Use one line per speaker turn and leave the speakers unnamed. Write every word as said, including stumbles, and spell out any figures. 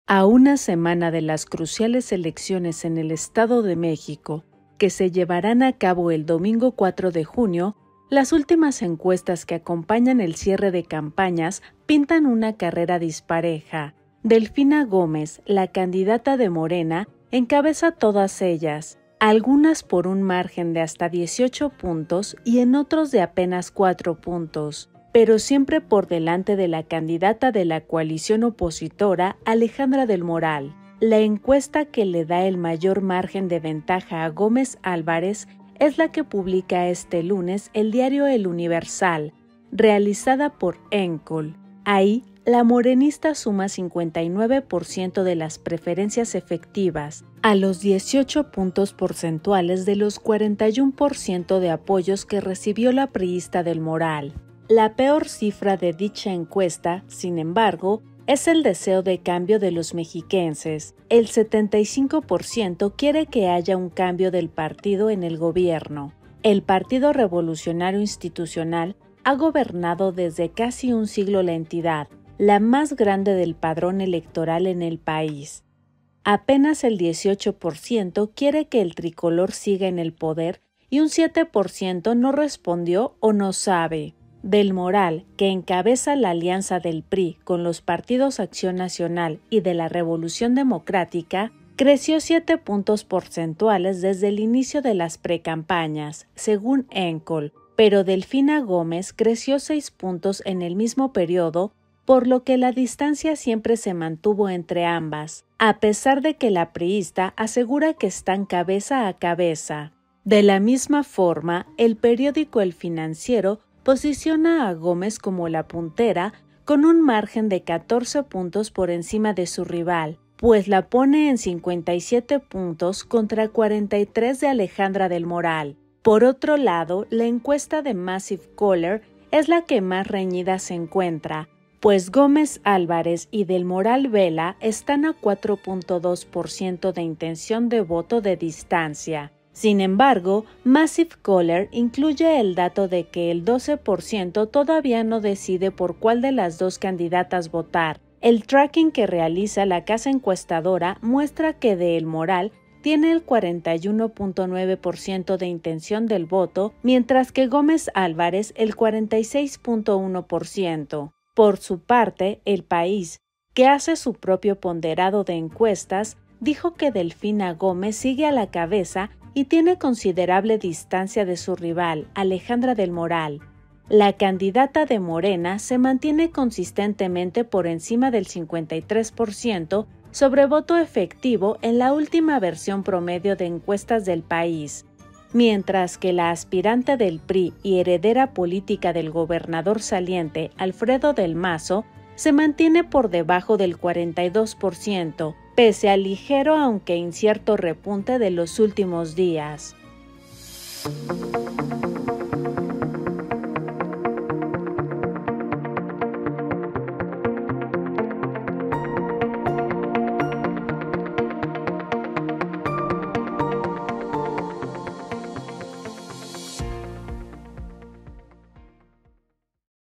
A una semana de las cruciales elecciones en el Estado de México, que se llevarán a cabo el domingo cuatro de junio, las últimas encuestas que acompañan el cierre de campañas pintan una carrera dispareja. Delfina Gómez, la candidata de Morena, encabeza todas ellas, algunas por un margen de hasta dieciocho puntos y en otros de apenas cuatro puntos, pero siempre por delante de la candidata de la coalición opositora, Alejandra del Moral. La encuesta que le da el mayor margen de ventaja a Gómez Álvarez es la que publica este lunes el diario El Universal, realizada por Encol. Ahí, la morenista suma cincuenta y nueve por ciento de las preferencias efectivas, a los dieciocho puntos porcentuales de los cuarenta y uno por ciento de apoyos que recibió la priista del Moral. La peor cifra de dicha encuesta, sin embargo, es el deseo de cambio de los mexiquenses. El setenta y cinco por ciento quiere que haya un cambio del partido en el gobierno. El Partido Revolucionario Institucional ha gobernado desde casi un siglo la entidad, la más grande del padrón electoral en el país. Apenas el dieciocho por ciento quiere que el tricolor siga en el poder y un siete por ciento no respondió o no sabe. Del Moral, que encabeza la alianza del P R I con los partidos Acción Nacional y de la Revolución Democrática, creció siete puntos porcentuales desde el inicio de las precampañas, según Encol, pero Delfina Gómez creció seis puntos en el mismo periodo, por lo que la distancia siempre se mantuvo entre ambas, a pesar de que la priista asegura que están cabeza a cabeza. De la misma forma, el periódico El Financiero posiciona a Gómez como la puntera con un margen de catorce puntos por encima de su rival, pues la pone en cincuenta y siete puntos contra cuarenta y tres de Alejandra del Moral. Por otro lado, la encuesta de Massive Caller es la que más reñida se encuentra, pues Gómez Álvarez y del Moral Vela están a cuatro punto dos por ciento de intención de voto de distancia. Sin embargo, Massive Caller incluye el dato de que el doce por ciento todavía no decide por cuál de las dos candidatas votar. El tracking que realiza la casa encuestadora muestra que del Moral tiene el cuarenta y uno punto nueve por ciento de intención del voto, mientras que Gómez Álvarez el cuarenta y seis punto uno por ciento. Por su parte, El País, que hace su propio ponderado de encuestas, dijo que Delfina Gómez sigue a la cabeza y tiene considerable distancia de su rival, Alejandra del Moral. La candidata de Morena se mantiene consistentemente por encima del cincuenta y tres por ciento sobre voto efectivo en la última versión promedio de encuestas del País, mientras que la aspirante del P R I y heredera política del gobernador saliente, Alfredo del Mazo, se mantiene por debajo del cuarenta y dos por ciento, pese al ligero aunque incierto repunte de los últimos días.